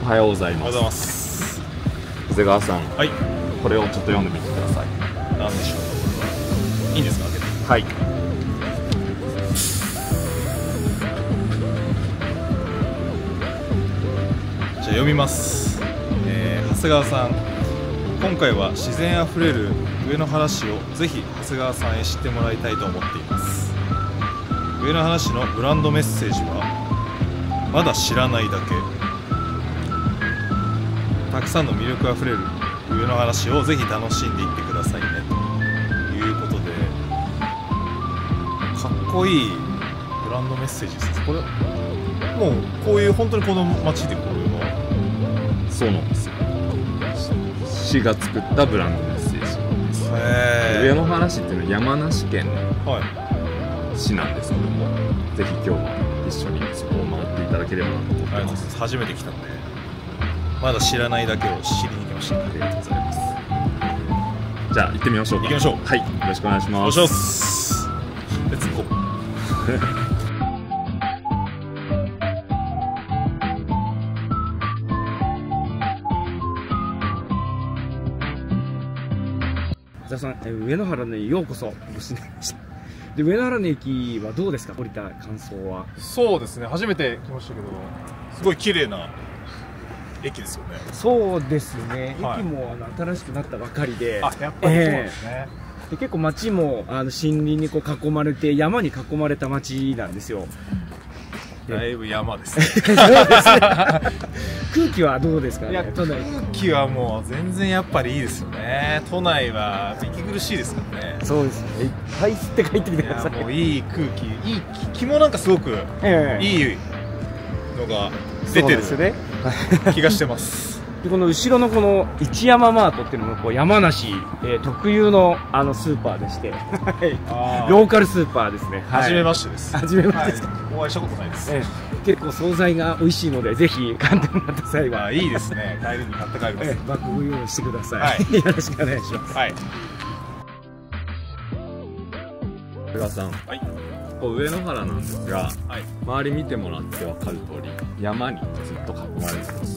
はようございます。 おはようございます。 長谷川さん、 はい。 これをちょっと読んでみてください。 何でしょう。いいんですか、開けて。 はい。 じゃあ読みます。長谷川さん、今回は自然あふれる上野原市をぜひ長谷川さんへ知ってもらいたいと思っています。上野原市のブランドメッセージはまだ知らないだけ。たくさんの魅力あふれる上野原市をぜひ楽しんでいってくださいねということで、かっこいいブランドメッセージです。これもうこういう本当にこの街でこういうのはそうなんですよ。市が作ったブランドメッセージです。上野原市っていうのは山梨県の市なんですけども、ぜひ今日は一緒にそこを回っていただければなと思ってます。 初めて来たんでまだ知らないだけを知りに来ました。ありがとうございます。 じゃあ行ってみましょうか。 行きましょう。 はい、よろしくお願いします。 お願いします。レッツゴー。 長谷川さん、上野原にようこそお越しになりました。で、上野原の駅はどうですか、降りた感想は。 そうですね、初めて来ましたけど、すごい綺麗な駅ですよね。 そうですね、 はい、 駅も新しくなったばかりで、 あ、やっぱりそうですね。 で結構街も森林にこう囲まれて、山に囲まれた街なんですよ。 だいぶ山ですね。 そうですね。空気はどうですかね。 いや、空気はもう全然やっぱりいいですよね。都内は息苦しいですからね。 そうですね。いっぱい吸って帰ってきてください。 いや、もういい空気、いい気もなんかすごくいいのが出てる気がしてます。 でこの後ろのこの一山マートっていうのもこう山梨、特有のスーパーでして、ローカルスーパーですね。 初めましてです。 初めましてです。 お会いしたことないです。 結構惣菜が美味しいので、ぜひ買ってもらった際は。 いいですね。帰りに買って帰ります。 バッグご用意してください。よろしくお願いします。 はい。 長谷川さん、上野原なんですが、周り見てもらって分かる通り、山にずっと囲まれてます。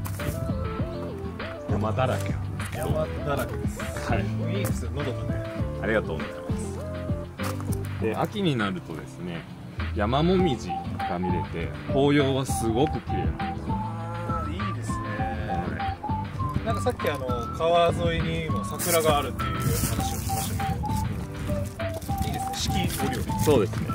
山だらけ。 山だらけです。はい。いいですよ、のどかね。 ありがとうございます。で、秋になるとですね、山もみじが見れて、紅葉はすごく綺麗なんですよ。 いいですね。なんかさっき川沿いにも桜があるっていう話をしましたけど、いいですね。四季折々。 そうですね。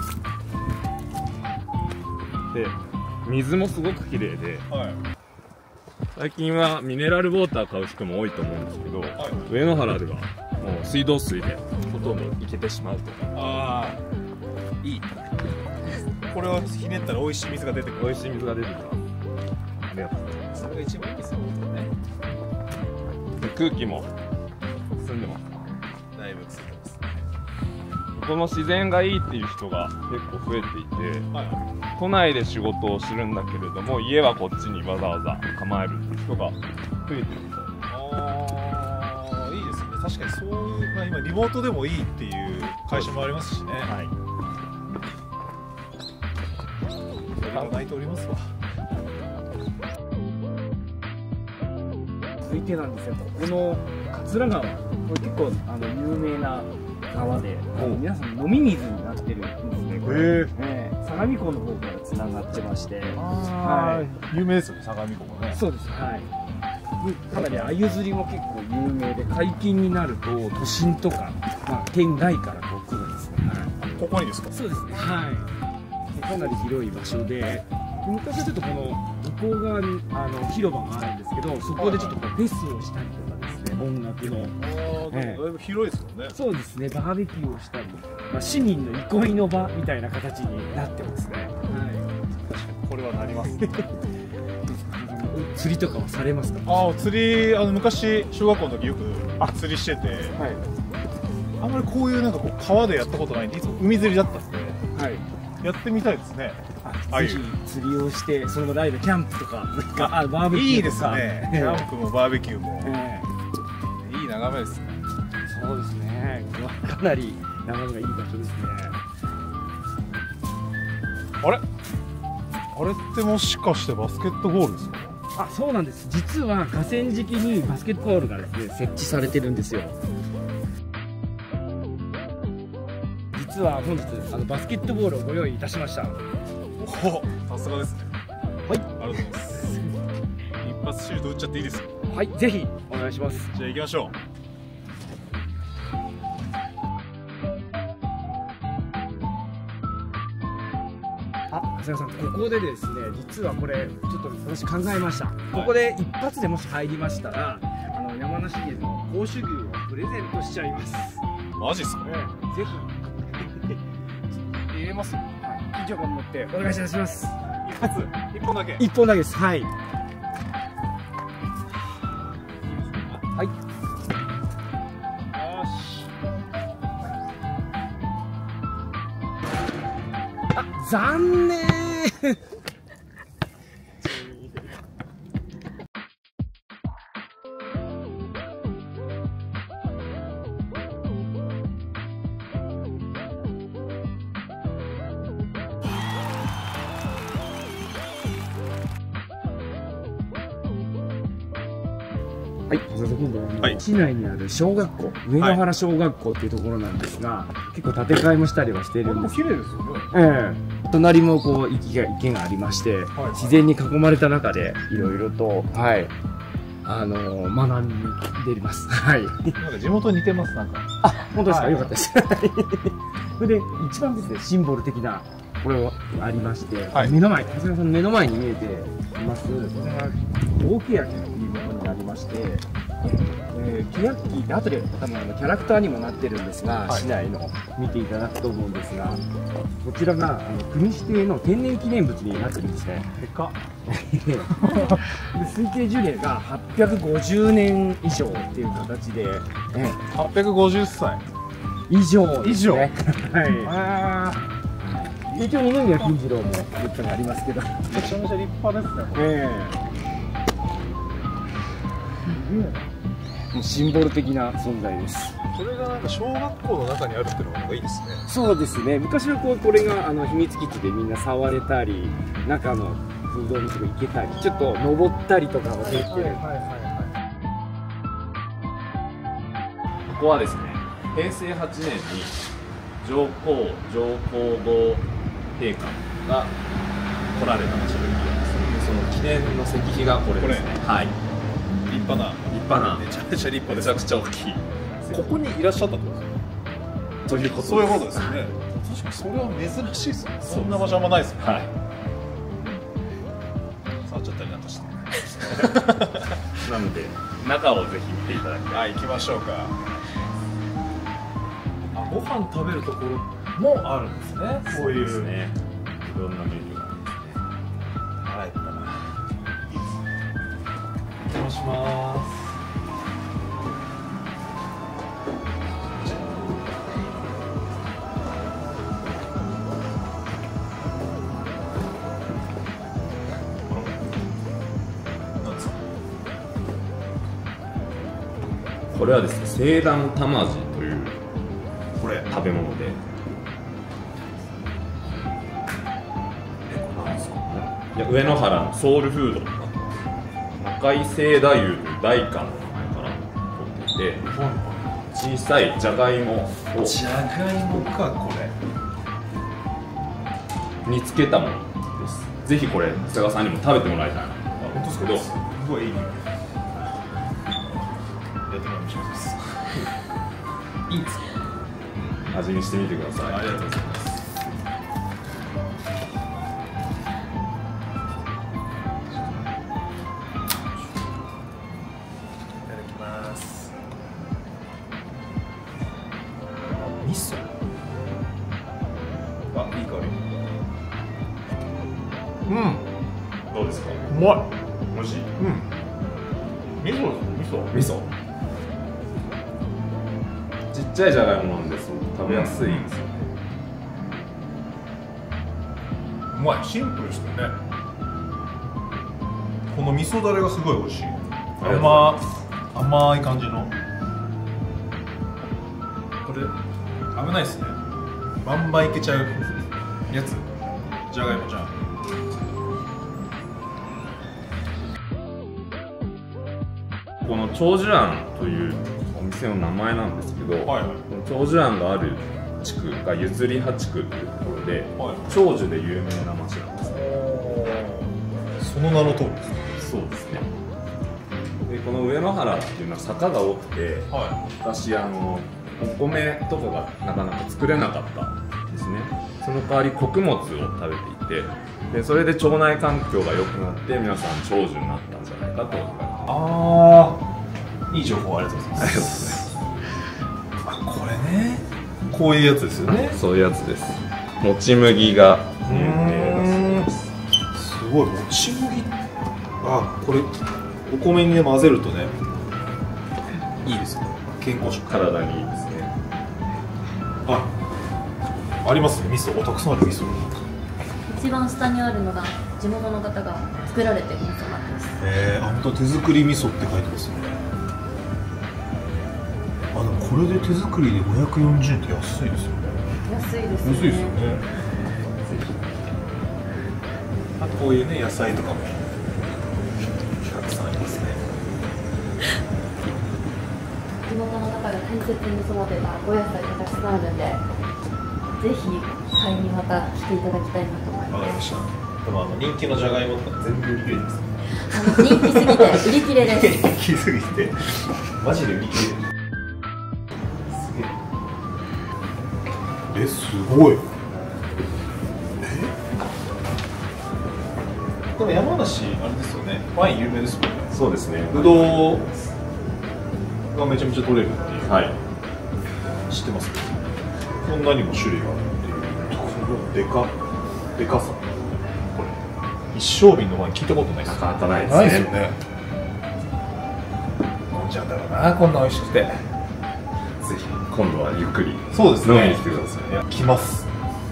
で、水もすごく綺麗で、最近はミネラルウォーター買う人も多いと思うんですけど、上野原ではもう水道水でほとんどいけてしまうと。 ああ、いい。これをひねったら美味しい水が出てくる。 美味しい水が出てきます。ありがとうございます。 それが一番いいですよね。 で、空気も澄んでます。 だいぶ澄んでます。 この自然がいいっていう人が結構増えていて、都内で仕事をするんだけれども、家はこっちにわざわざ構えるっていう人が増えてるみたい。 ああ、いいですね。確かにそういう、今リモートでもいいっていう会社もありますしね。泣いておりますわ。 続いてなんですよ、ここの桂川、これ結構有名な川で、皆さん飲み水になってるんですね。これ相模湖の方からつながってまして、 有名ですよね、相模湖もね。 そうです。はい。かなり鮎釣りも結構有名で、解禁になると都心とか、県外からこう来るんですね。 ここにですか？そうですね。 はい。かなり広い場所で、昔はちょっとこの向こう側に広場があるんですけど、そこでちょっとこうフェスをしたりとかですね、音楽の。 だいぶ広いですもんね。 そうですね、バーベキューをしたり、市民の憩いの場みたいな形になってますね。はい。 確かにこれはなります。 釣りとかはされますか？ 釣り昔小学校の時よく釣りしてて、あんまりこういうなんかこう川でやったことないんで、いつも海釣りだったんで、やってみたいですね。 ぜひ釣りをして、そのままライブキャンプとか、バーベキューとか。 いいですね。キャンプもバーベキューもいい眺めですね。 そうですね。かなり眺めがいい場所ですね。 あれってもしかしてバスケットゴールですか？ あ、そうなんです。実は河川敷にバスケットボールがですね、設置されてるんですよ。実は本日バスケットボールをご用意いたしました。 お、さすがですね。 はい、 ありがとうございます。一発シュート打っちゃっていいですか？ はい、ぜひお願いします。 じゃあ行きましょう。 あ、長谷川さん、ここでですね、実はこれちょっと私考えました。ここで一発でもし入りましたら、山梨県の甲州牛をプレゼントしちゃいます。 マジっすか？ ぜひ入れます？ 緊張感を持ってお願いします。 一発、一本だけ。 一本だけです。はい。はい。 よし。 あ、残念。はい、今度は市内にある小学校、上野原小学校っていうところなんですが、結構建て替えもしたりはしているんです。 綺麗ですよね。 隣もこう池がありまして、自然に囲まれた中でいろいろと、はい、学んでいます。はい。 なんか地元に似てます、なんか。 あ、本当ですか、よかったです。それで一番ですね、シンボル的なこれがありまして、目の前、長谷川さんの目の前に見えています、これが大欅というものになりまして、ケヤッキーって後で多分キャラクターにもなってるんですが、市内の見ていただくと思うんですが、こちらが国指定の天然記念物になってるんですね。 でか推定樹齢が850年以上っていう形で、 850歳以上ですね。はい。一応二宮金次郎も言ったのありますけど、 めちゃめちゃ立派ですね。 もうシンボル的な存在です。 それがなんか小学校の中にあるっていうのがいいですね。 そうですね。昔はこれが秘密基地でみんな触れたり、中の空洞のとこ行けたり、ちょっと登ったりとかもできてる。 ここはですね、平成8年に上皇后陛下が来られた場所でございます。その記念の石碑がこれですね。はい。 立派なめちゃめちゃ立派でめちゃくちゃ大きい。 ここにいらっしゃったってことですか？ ということです。 そういうことですね。確かにそれは珍しいですね。そんな場所あんまないですね。はい。触っちゃったりなんかして。 なので中をぜひ見ていただきたい。 はい、行きましょうか。あ、ご飯食べるところもあるんですね。こういうですね。いろんなメニューがあるんですね。 腹減ったな。いいですね。お邪魔します。 これはですね、聖断玉地というこれ食べ物で、いや上野原のソウルフードになってます。中井清太夫という大官の名前から取っていて、小さいじゃがいもをかこれ煮つけたものです。ぜひこれ長谷川さんにも食べてもらいたいなと思うんですけど、 すごいいい匂い。いいんですか？ 味見してみてください。 ありがとうございます。いただきます。味噌。あ、いい香り。 どうですか？ うまい。 美味しい。 味噌です。 味噌。ちっちゃいじゃがいもなんですごく食べやすいんですよね。 うまい。シンプルですよね。この味噌だれがすごい美味しい。甘い感じの。これ危ないですね。バンバンいけちゃうやつ。じゃがいもじゃん。 この長寿庵というお店の名前なんですけど、はい、長寿庵がある地区が譲り葉地区というところで、はい、長寿で有名な町なんですね。 その名の通りですね。 そうですね。でこの上野原っていうのは坂が多くて、はい、昔お米とかがなかなか作れなかったんですね。その代わり穀物を食べていて、でそれで腸内環境が良くなって皆さん長寿になったんじゃないかと言われてます。 ああ、いい情報ありがとうございます。あ、これね、こういうやつですよね。 そういうやつです。もち麦が有名です。 すごい、もち麦。あ、これお米にね混ぜるとね、いいですよ。健康食、 体にいいですね。 ありますね、味噌。たくさんある味噌。 一番下にあるのが地元の方が作られてる味噌なんです。 本当手作り味噌って書いてますね。でもこれで手作りで540円って安いですよね。 安いですね。 安いですよね。こういうね、野菜とかもたくさんありますね。 地元の方が大切に育てたお野菜がたくさんあるんで、ぜひ買いにまた来ていただきたいなと思います。 わかりました。でも人気のじゃがいもとか全部売り切れです。 人気すぎて売り切れです。 人気すぎてマジで売り切れ。すげえ。すごい。これ山梨あれですよね。ワイン有名ですもんね。 そうですね。 ぶどうがめちゃめちゃ取れるっていう。 はい。 知ってます。こんなにも種類があるっていう。このでかさ。これ一升瓶のワイン聞いたことないです。 なかなかないですね。 ないですよね。飲んじゃうんだろうな、こんな美味しくて。ぜひ今度はゆっくりそうですね、 飲みに来てください。 いや、来ます。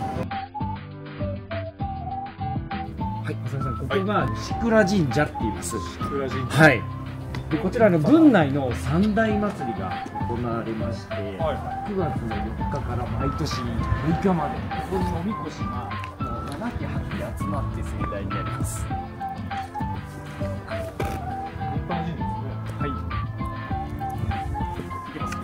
はい、浅井さん、ここが石倉神社って言います。 石倉神社。 はい。でこちらの郡内の三大祭りが行われまして、9月の4日から毎年6日までここにおみこしが7基8基集まって盛大にやります。 立派な神社ですね。 はい。いきますよ。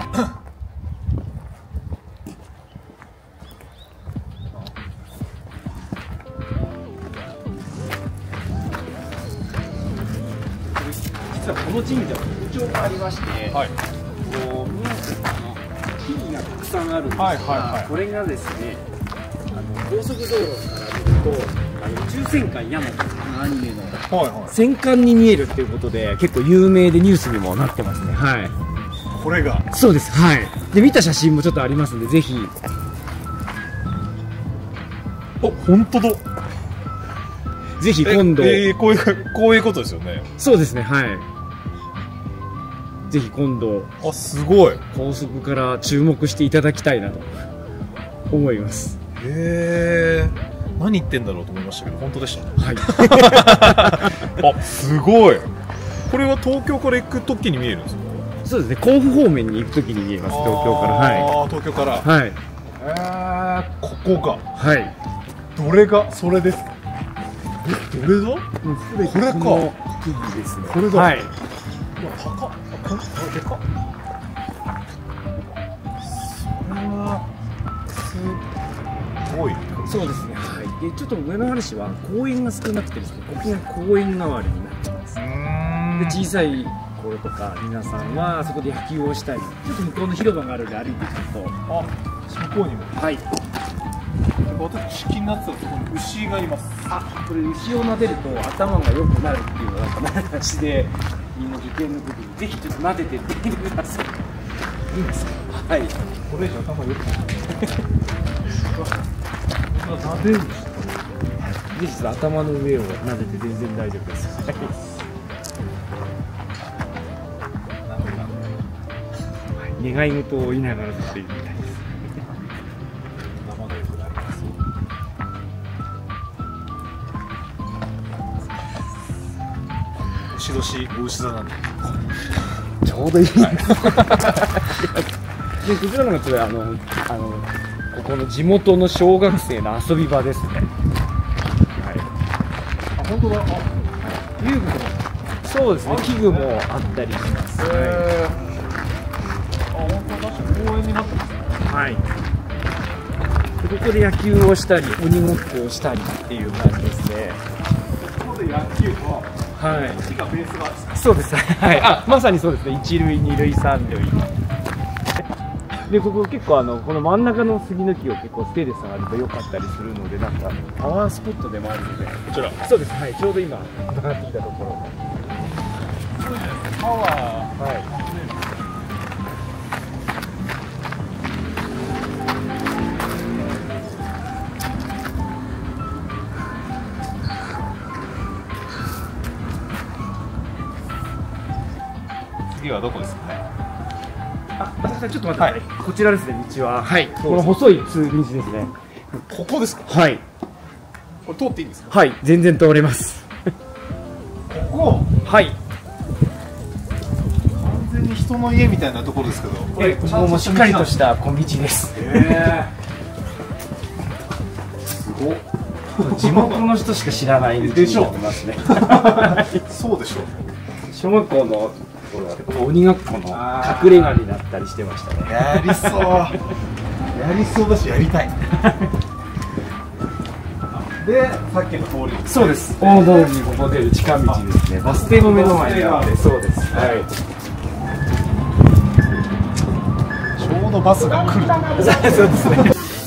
実はこの神社は特徴がありまして、はい、こう宮崎の木々がたくさんあるんですが、これがですね、高速道路から見ると宇宙戦艦ヤマトのアニメの戦艦に見えるっていうことで結構有名でニュースにもなってますね。はい。 これがそうです。はい。で見た写真もちょっとありますんでぜひ。 本当だ。 ぜひ今度こういうことですよね。 そうですね。はい。ぜひ今度すごい高速から注目していただきたいなと思います。 へえ、何言ってんだろうと思いましたけど本当でした。 はい。 すごい。これは東京から行く時に見えるんですか？ そうですね。甲府方面に行く時に見えます。東京から。はい。 東京から。 はい。 ここが。 はい。 どれがそれですか？どれだ？これか。 木々ですね。 これだ。 はい。 高っ。でかっ。それはすごい。 そうですね。はい。でちょっと上野原市は公園が少なくてですね、ここが公園代わりになってます。で小さい頃とか皆さんはそこで野球をしたり、ちょっと向こうの広場があるので歩いていくと、 向こうにも。はい。私気になってたところに牛がいます。 これ牛を撫でると頭が良くなるっていうのが話で、みんな受験の時にぜひちょっと撫でてみてください。いいですか？はい。 これ以上頭良くなる。撫でる。ぜひちょっと頭の上を撫でて全然大丈夫です。願い事を言いながらずっと言うみたいです。 頭が良くなります。牛年お牛座なんでちょうどいい。でこちらのがちょっとここの地元の小学生の遊び場ですね。はい。 本当だ。 遊具もそうですね、器具もあったりします。 あ、本当だし公園になってますね。 はい。ここで野球をしたり、鬼ごっこをしたりっていう感じですね。 ここで野球は、 はい。 1がベースがですか？ そうです。はい。あ、まさにそうですね。一塁、二塁、三塁。で、ここ結構この真ん中の杉の木を結構ステーで触ると良かったりするので、なんかパワースポットでもあるので。こちら。 そうです。はい。ちょうど今上がってきたところ。 パワー。 はい。 次はどこですかね。 あ、私さんちょっと待ってください。こちらですね、道は。はい。こうの細い道ですね。 ここですか。 はい。 これ通っていいんですか。 はい。全然通れます。 ここ。 はい。 完全に人の家みたいなところですけど。こここもしっかりとした小道です。 すごっ。 地元の人しか知らない道になってますね。 そうでしょう。 小学校の鬼学校の隠れ家になったりしてましたね。 やりそう。やりそうだしやりたい。で、さっきの通り。 そうです。大通りにここ出る近道ですね。バス停も目の前にあって、そうです。はい。 ちょうどバスが来る。 そうですね。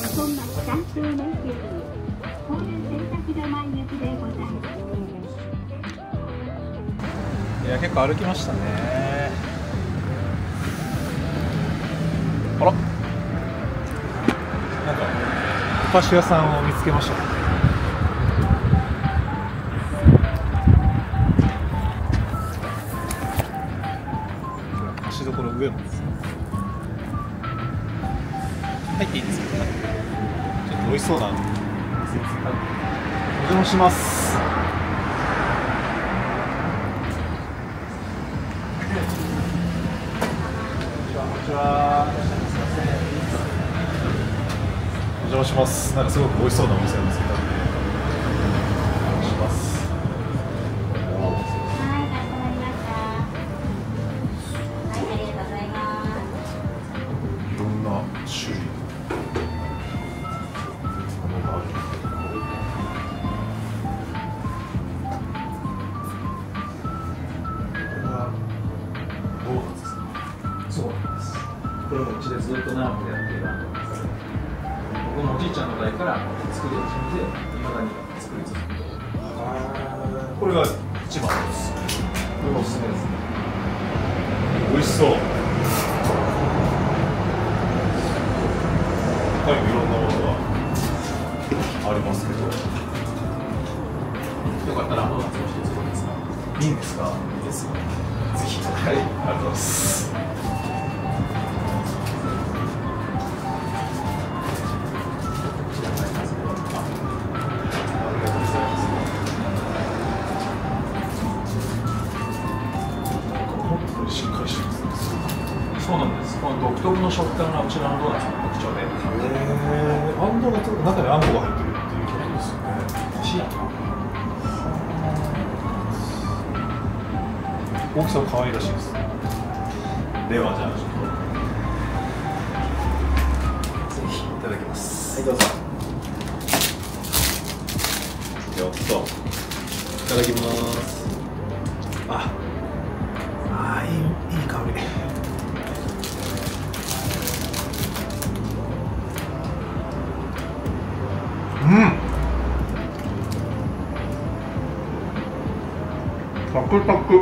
いや、結構歩きましたね。あら、なんかお菓子屋さんを見つけましたね。菓子どころ上野です。入っていいですか。ちょっと美味しそうな。お邪魔します。お邪魔します。なんかすごく美味しそうなお店を見つけたのでお邪魔します。いろんな種類のものがある。これはドーナツですね。 そうなんです。これもうちでずっと長くやっているバンドです。僕のおじいちゃんの代から作り始めて、いまだに作り続けている。 これが一番です。 これがおすすめですね。 美味しそう。他にもいろんなものがありますけど。 よかったらドーナツも一つどうですか。 いいんですか。いいですよ。ぜひ。はい。ありがとうございます。しっかりしてます。 そうなんです。この独特の食感がうちのドーナツの特徴で。 あんどが中にあんこが入ってるっていうことですよね。 シアト大きさは可愛らしいです。ではじゃあちょっとぜひいただきます。 はい、どうぞ。 ちょっといただきます。いい香り。サクサク。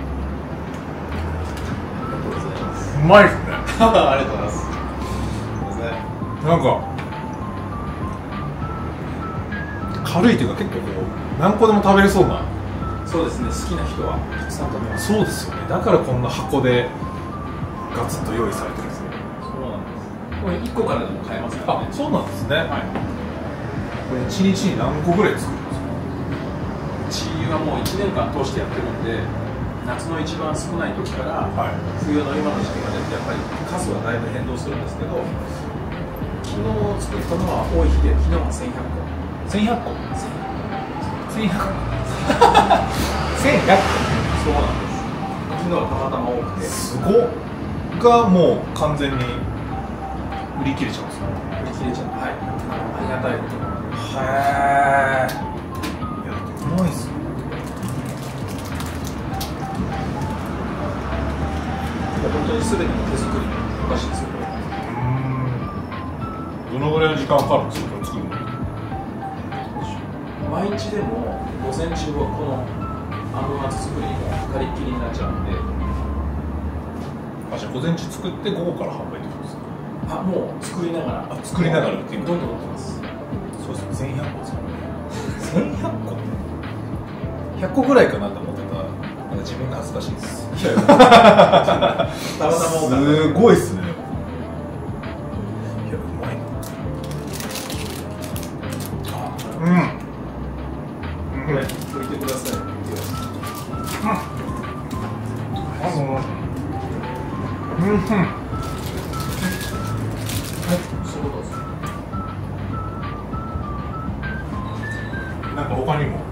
うまいですね。ありがとうございます。なんか軽いというか結構こう何個でも食べれそうな。 そうですね。好きな人はたくさん食べます。 そうですよね。だからこんな箱でガツッと用意されてるんですね。 そうなんです。これ1個からでも買えますからね。 あ、そうなんですね。 はい。 これ1日に何個ぐらい作るんですか。 うちはもう1年間通してやってるんで、夏の一番少ない時から、冬の今の時期までってやっぱり数はだいぶ変動するんですけど、昨日作ったのは多い日で昨日は1100個。1100個？1100個。1100個。 そうなんです。昨日はたまたま多くて。 すごっがもう完全に売り切れちゃうんですか？ 売り切れちゃう。はい。ありがたいことに。 へえ。いや、うまいっすね。 本当にすべての手作りのお菓子ですよ。 どのぐらいの時間かかるんですか、作るの？ 毎日でも午前中はこのあの夏作りがかりっきりになっちゃうんで。 あ、じゃあ午前中作って午後から販売ってことですか？ あ、もう作りながら。 作りながらっていうどんどん売ってます。 そうですね、1100個ですかね。1100個？100個ぐらいかなと思ってた。なんか自分が恥ずかしいです。 いやいやたまたますごいっすね。いや、うまいな。 これ拭いてください。そうどうぞ。 なんか他にも。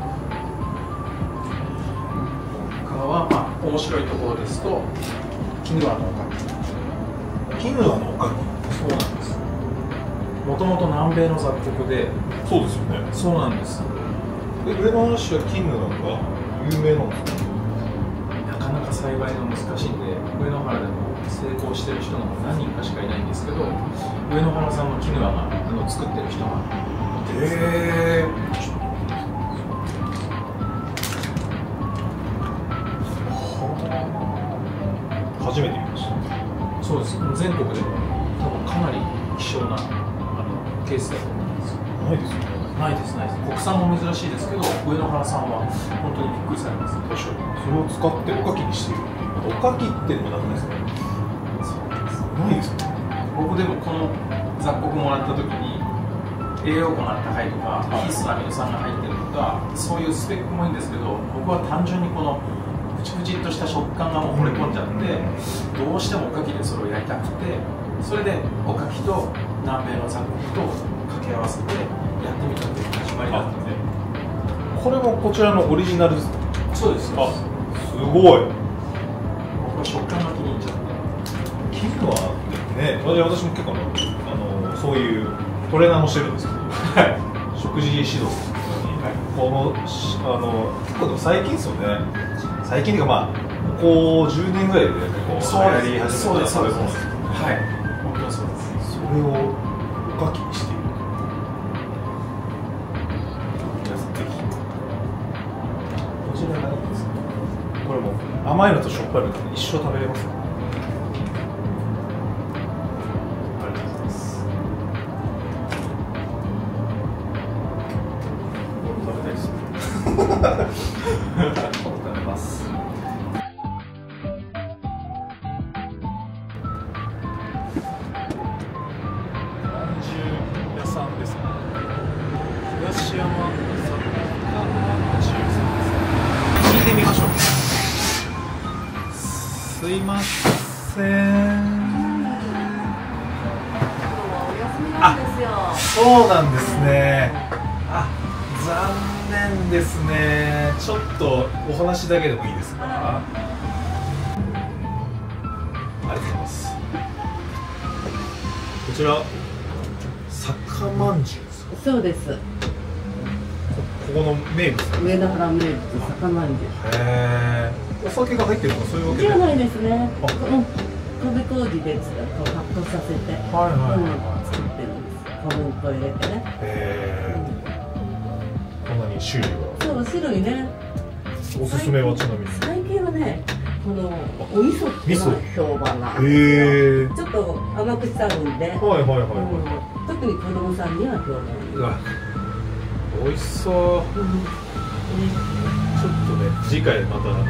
他はまあ面白いところですと、キヌアのおかき。 キヌアのおかき。 そうなんです。もともと南米の雑穀で。 そうですよね。 そうなんです。 上野原市はキヌアが有名なんですか？ なかなか栽培が難しいんで、上野原でも成功してる人が何人かしかいないんですけど、上野原さんのキヌアが作ってる人がいてですね。 へー。初めて見ました。 そうです。全国でも多分かなり希少なケースだと思います。 ないですよね。 ないですないです。国産も珍しいですけど、上野原さんは本当にびっくりされます。 確かに。それを使っておかきにしている。おかきっていうのもなくないですか？ そうなんです。 ないですよね。 僕でもこの雑穀もらった時に栄養価が高いとか、必須アミノ酸が入ってるとか、そういうスペックもいいんですけど、僕は単純にこのプチプチっとした食感がもう惚れ込んじゃって、どうしてもおかきでそれをやりたくて、それでおかきと南米の雑穀と掛け合わせてやってみたっていう始まりだったので。 これもこちらのオリジナルですか？ そうです。 あ、すごい。 僕は食感が気に入っちゃって。 キヌアってね、私も結構そういうトレーナーもしてるんですけど、食事指導とかに、この結構でも最近ですよね。最近っていうかまあここ10年ぐらいで結構流行り始めた食べ物ですよね。 はい。本当にそうです。 それをおかきにしている。皆さんぜひ。こちらがいいですね。これも甘いのとしょっぱいのと一緒食べれますよ。ありがとうございます。食べたいですね。食べます。屋さんですね。東山さん聞いてみましょう。すいません。そうなんですね。あ、残念ですね。ちょっとお話だけでもいいですか。ありがとうございます。こちら酒まんじゅうですか。 そうです。 ここの名物。 上野原名物酒まんじゅう。 へえ。お酒が入ってるとかそういうわけじゃで。 ないですね。 あ、 米麹で発酵させて、作ってるんです。小麦粉入れてね。 へえ。こんなに種類は。 そう、種類ね。 おすすめはちなみに。 最近はね、このお味噌っていうのが評判なんですよ。 へえ。 ちょっと甘くしてあるんで、 はいはいはい。 特に子供さんには評判。 うわ、美味しそう。ちょっとね、次回また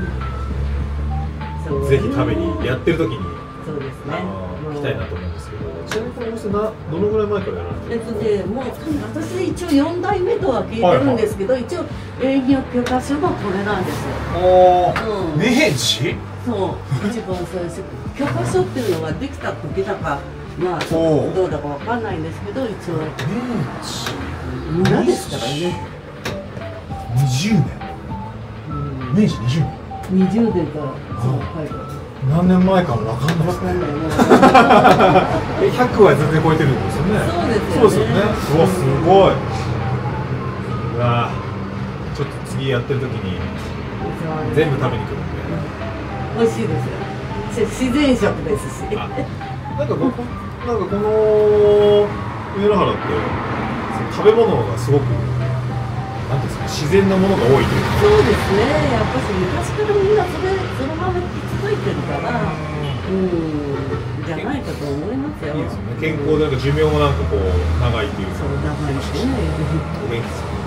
ぜひ食べにやってる時にそうですね。 来たいなと思うんですけど、ちなみにこのお店どのぐらい前からやられてるんですか？ もう私一応4代目とは聞いてるんですけど、一応営業許可書がこれなんですよ。 明治？ そう、一番最初許可書っていうのができた時だか、まあどうだかわかんないんですけど、一応村ですからね。 20年。明治20年。 20年からその海外。 何年前かも分かんないですね。100は全然超えてるんですよね。そうですよね。うわ、すごい。うわ、ちょっと次やってる時に全部食べに来るんで。 美味しいですよ。自然食ですし。 なんかこの上野原って食べ物がすごくなんですか、自然なものが多いというか。 そうですね。やっぱり昔からみんなそのまま引き継いでるから、じゃないかと思いますよ。 いいですよね。健康でなんか寿命もなんかこう長いっていう。 そう長いですね。 お元気ですね。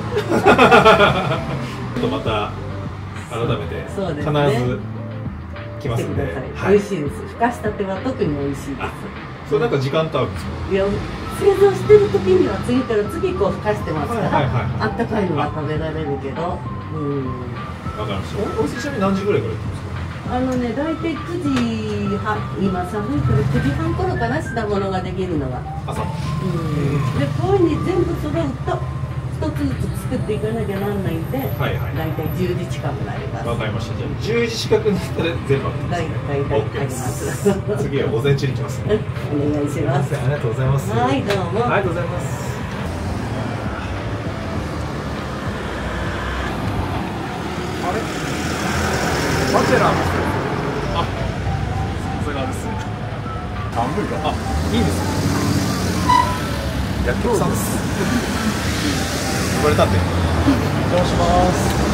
また改めて必ず来ますんで。 美味しいです。ふかしたては特に美味しいです。 それなんか時間とあるんですか？ いや、製造してる時には次から次こうふかしてますから、あったかいのが食べられるけど。わかりました。お店ちなみに何時ぐらいから行くんですか？ 大体9時半、今寒いから9時半頃かな、したものができるのが。 朝。 で、こういうふうに全部揃うと。一つずつ作っていかなきゃなんないんで、大体10時近くなります。 わかりました。じゃあ10時近くになったら全部大体あります。 次は午前中に来ますね。 お願いします。 ありがとうございます。 はい、どうも。 ありがとうございます。あれ？バチェラーも。あ、さすがですね。半分か。あ、いいですね。薬局さんです。呼ばれたんで。お邪魔します。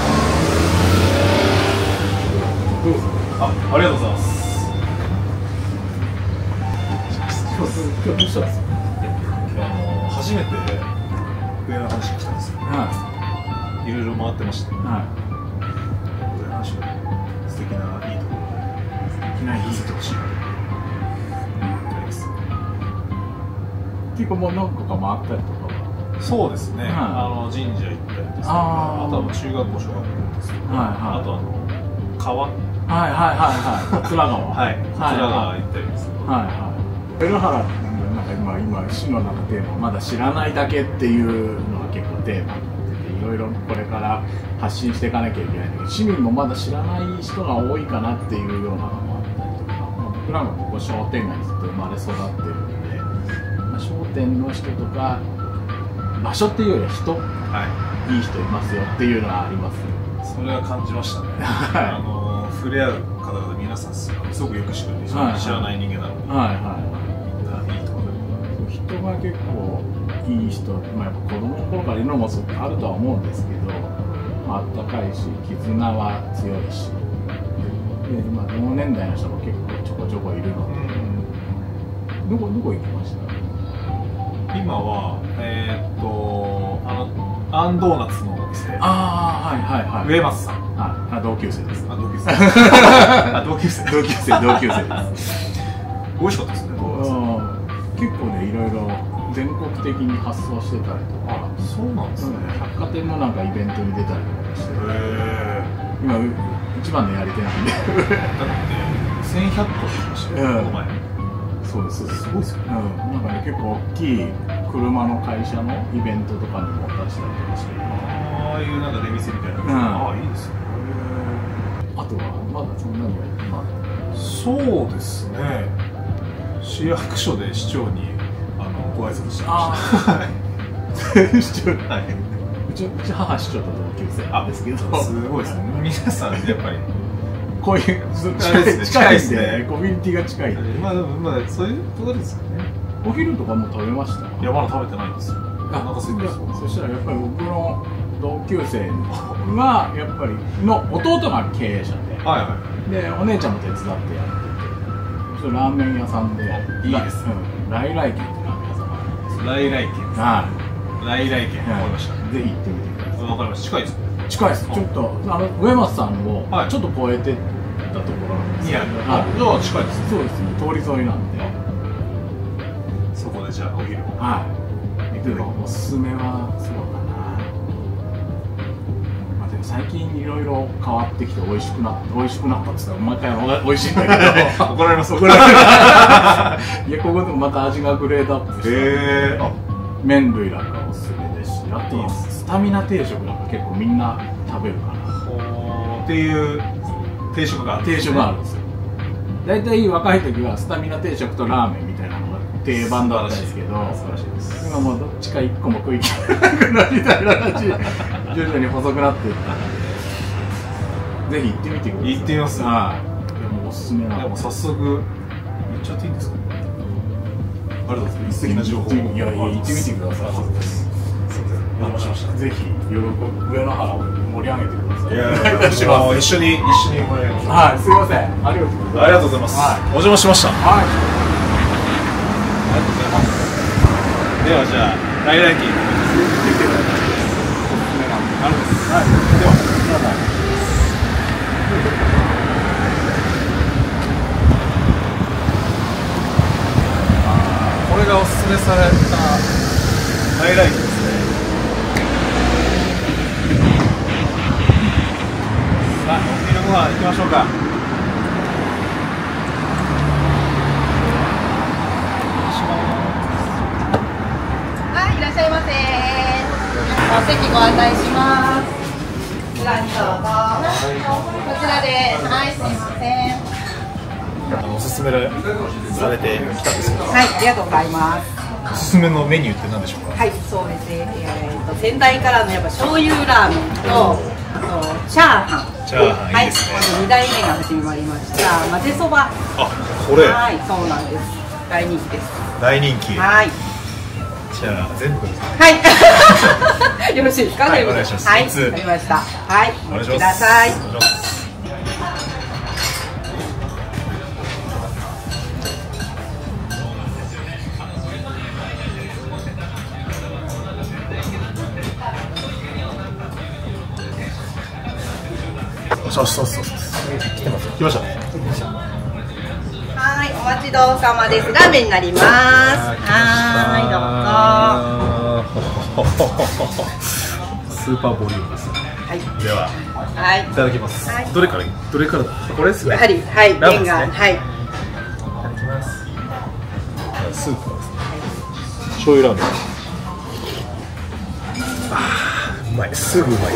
どうぞ。ありがとうございます。今日どうしたんですか？初めて上の話が来たんですよ。いろいろ回ってまして。上の話の素敵ないいところで。素敵ないいところしいなと思ってます。 結構もう何個か回ったりとか。 そうですね、神社行ったりですとか、あとは中学校、小学校ですとか、あと川、 桂川、 桂川行ったりですとか、 上野原ってなんか今市のなんかテーマ、まだ知らないだけっていうのが結構テーマになってて、いろいろこれから発信していかなきゃいけないんだけど、市民もまだ知らない人が多いかなっていうようなのもあったりとか、僕らもここ商店街にずっと生まれ育ってるので、商店の人とか場所っていうよりは人、いい人いますよっていうのはあります。 それは感じましたね。触れ合う方々皆さんすごくよく知るんですよ。知らない人間なのに。いいところ。 人が結構いい人、やっぱ子供の頃からいるのもあるとは思うんですけど、あったかいし絆は強いし、で同年代の人も結構ちょこちょこいるので、どこ行きました？ 今はアンドーナツのお店。上松さん。 同級生です。 同級生。 同級生です。 美味しかったですね。 結構ね、いろいろ全国的に発送してたりとか。 そうなんですね。 百貨店のなんかイベントに出たりとかして。今一番のやり手なんで。だって 1100個できましたよ。この前。 そうです。 すごいですよね。 なんかね、結構大きい車の会社のイベントとかにも出したりとかして。 ああいうなんか出店みたいな。いいですね。 あとはまだそんなにはそうですね。市役所で市長にご挨拶してました。 市長、うち母市長と同級生なんですけど、 すごいですね。皆さんやっぱりこういう近いんで、コミュニティが近いんで、 まあそういうところですよね。 お昼とかも食べました？ いや、まだ食べてないんですよ。お腹空いてる。 そしたらやっぱり僕の同級生がやっぱりの弟が経営者で、でお姉ちゃんも手伝ってやってて、ラーメン屋さんでいいですね。 来来軒ってラーメン屋さんがあるんです。 来来軒。来来軒。わかりました。 ぜひ行ってみてください。 わかりました。近いですか？ 近いです。ちょっと上松さんをちょっと越えてったところなんですけど、 じゃあ近いです。 そうですね。通り沿いなんで。 そこでじゃあお昼を。 おすすめはそうだな。でも最近いろいろ変わってきて美味しくなったって言ったら毎回美味しいんだけど怒られます。 いや、ここでもまた味がグレードアップして麺類なんかおすすめですし、あとスタミナ定食なんか結構みんな食べるかなっていう定食があるん定ですね。 食があるんですよ。大体若い時はスタミナ定食とラーメンみたいなのが定番だったんですけど、 素晴らしいです。 今もうどっちか1個も食い切れなくなるみたいな感じで徐々に細くなっていったので、ぜひ行ってみてください。 行ってみます。 はい。でもおすすめなの。 でも早速行っちゃっていいんですか？ありがとうございます。素敵な情報を。 いや行ってみてください。 お邪魔しました。 ぜひ上野原を盛り上げてください。 いやお願いします。 一緒に盛り上げましょう。 はい、すいません。ありがとうございます。 ありがとうございます。 はいお邪魔しました。 はい。 ありがとうございます。ではじゃあ来来期はい。ではどうも。これがおすすめされた来来期ですね。さあお昼ご飯行きましょうか。 はい、いらっしゃいませ。お席ご案内します。こちらにどうぞ。こちらで、はい、すみません。 おすすめされてきたんですけど、 はい、ありがとうございます。 おすすめのメニューって何でしょうか？ はい、そうですね。先代からのやっぱ醤油ラーメンと、あとチャーハン。 チャーハンいいですね。 はい、あと2代目が始まりました混ぜそば。 あ、これはい、そうなんです。大人気です。 大人気。 はい。 じゃあ全部ですね。 はい。よろしいですか？ はい、お願いします。 はい、わかりました。はい、 お願いします。 ください。 お願いします。そう。来てます。来ました。 はい、お待ちどうさまです。ラーメンになります。はい、どうぞ。 スーパーボリュームです。 はい。 では、 はい。 いただきます。 はい。 どれからこれですね。 やはり、はい、 ラーメンですね。 麺が、はい。 いただきます。スープですね。醤油ラーメン。うまい。すぐうまいです。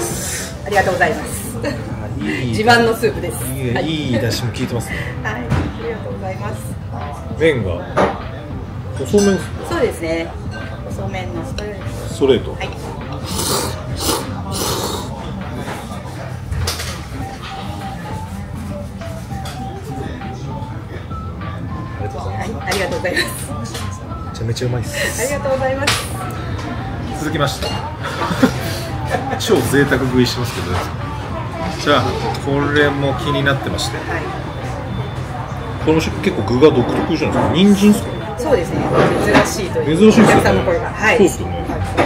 ありがとうございます。 いい自慢のスープです。 いい出汁も効いてますね。 はい、ありがとうございます。 麺が細麺そうですね。細麺のストレート。 ストレート。 はい。ありがとうございます。 めちゃめちゃうまいです。 ありがとうございます。 続きまして超贅沢食いしてますけど、じゃあこれも気になってまして、 はい。 この結構具が独特じゃないですか。人参ですか？ そうですね。珍しいという。 珍しいですよね。 お客さんの声が、はい。 そうですよね。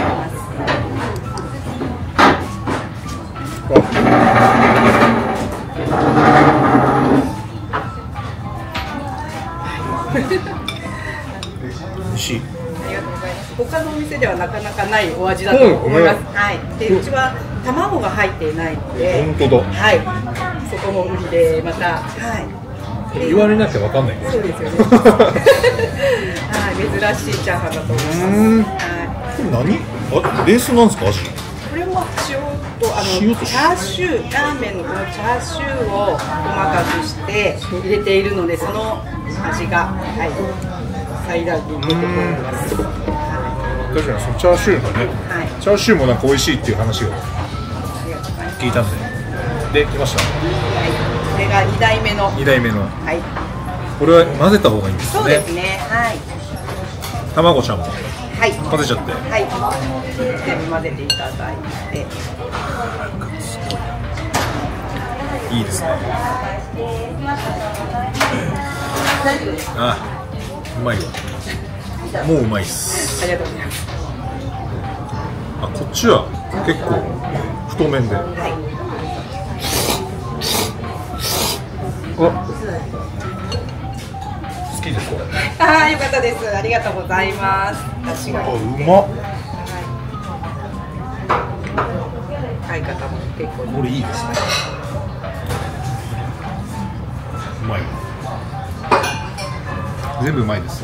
美味しい。 ありがとうございます。他のお店ではなかなかないお味だと思います。はい。で、うちは卵が入っていないので。 本当だ。 はい。そこも売りで、また。はい。 言われなきゃわかんない。 そうですよね。はい、珍しいチャーハンだと思います。はい。 これ何？あ、ベースなんですか？味。 これも塩とチャーシュー、ラーメンのこのチャーシューを細かくして入れているので、その味が、はい、最大限出てくるます。 確かにそのチャーシューがね、 はい、 チャーシューもなんか美味しいっていう話をありがとうございます。 聞いたんで、来ました。 はい、これが2代目の。 2代目の。 はい。 これは混ぜた方がいいんですね。 そうですね。はい。 卵ちゃんもはい。 混ぜちゃって。 はい。全部混ぜていただいて。 いいですね。あ、うまいわ。もううまいっす。 ありがとうございます。 あ、こっちは結構太麺で。 はい。 好きですこれ。 ああ、よかったです。ありがとうございます。確かに。 うまっ。 使い方も結構。 これいいですね。うまい。全部うまいです。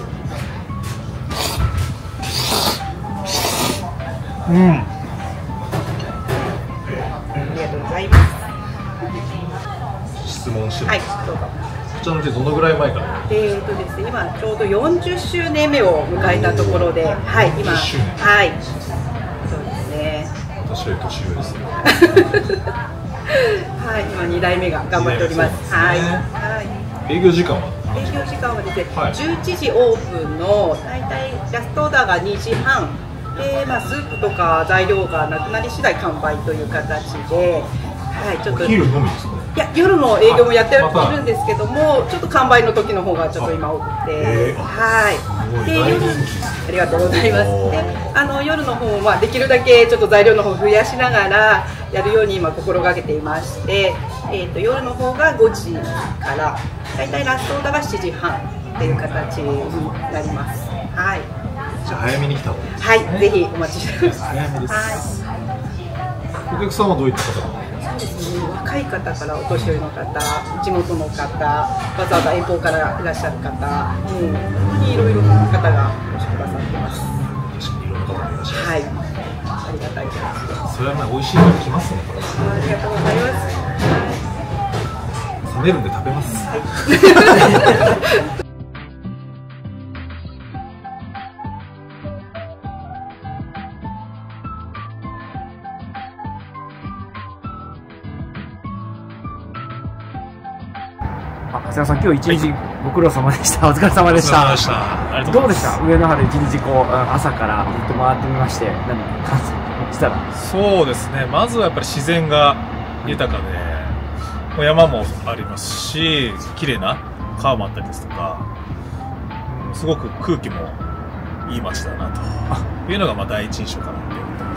うん。 ありがとうございます。 失質問しても、 はい、どうぞ。 こちらの店どのぐらい前から？ ですね、今ちょうど40周年目を迎えたところで、はい、今、はい、そうですね。 私より年上ですね。 はい、今2代目が頑張っております。はい。 営業時間は？ 営業時間はですね、11時オープンの大体ラストオーダーが2時半で、スープとか材料がなくなり次第完売という形で、はい、ちょっと。昼のみですか？いや、夜の営業もやっているんですけども、ちょっと完売の時の方がちょっと今多くて、はい。で、夜、ありがとうございます。で、夜の方もできるだけちょっと材料の方を増やしながらやるように今心がけていまして、夜の方が5時からだいたいラストオーダーが7時半っていう形になります。はい。 じゃあ早めに来た方がいいですね。 はい、ぜひお待ちしてます。 早めです。お客さんはどういった方が？ そうですね、若い方からお年寄りの方、地元の方、わざわざ遠方からいらっしゃる方、本当にいろいろな方がお越しくださってます。 確かにいろんな方がいらっしゃる。 はい、ありがたいです。 それは美味しいのが来ますね、これ。 ありがとうございます。 冷めるんで食べます。 長谷川さん、今日一日ご苦労様でした。お疲れ様でした。どうでした？上野原一日朝からずっと回ってみまして、何か感想したら？ そうですね。まずはやっぱり自然が豊かで、山もありますし、綺麗な川もあったりですとか、すごく空気もいい街だなというのが第一印象かなって思ってます。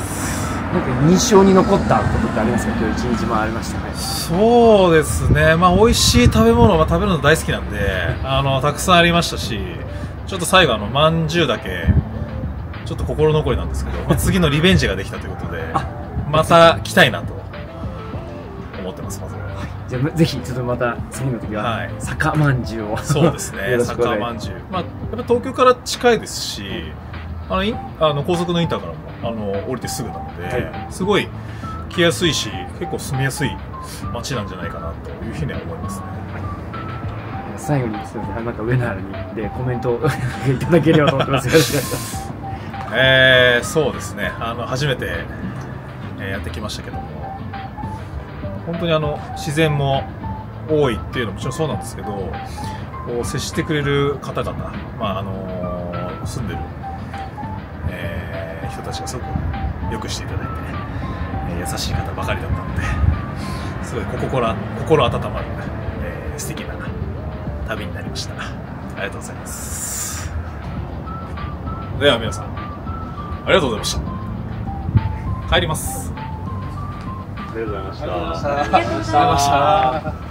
なんか印象に残ったことってありますか？今日一日回りましたね。 そうですね、美味しい食べ物は食べるの大好きなんで、たくさんありましたし、ちょっと最後まんじゅうだけちょっと心残りなんですけど、次のリベンジができたということで、また来たいなと思ってます。まずは、 じゃあぜひちょっとまた次の時は坂まんじゅうを。 そうですね、坂まんじゅう、やっぱ東京から近いですし、高速のインターからも降りてすぐなので、すごい来やすいし、結構住みやすい街なんじゃないかなというふうには思いますね。 最後にすみません、なんか上野原にでコメントをいただければと思ってます。よろしくお願いします。 そうですね、初めて、やってきましたけども、本当に自然も多いっていうのももちろんそうなんですけど、こう接してくれる方々、住んでる、人たちがすごくよくしていただいて、優しい方ばかりだったので、すごい心温まる、素敵な旅になりました。ありがとうございます。では皆さん、ありがとうございました。帰ります。 ありがとうございました。 ありがとうございました。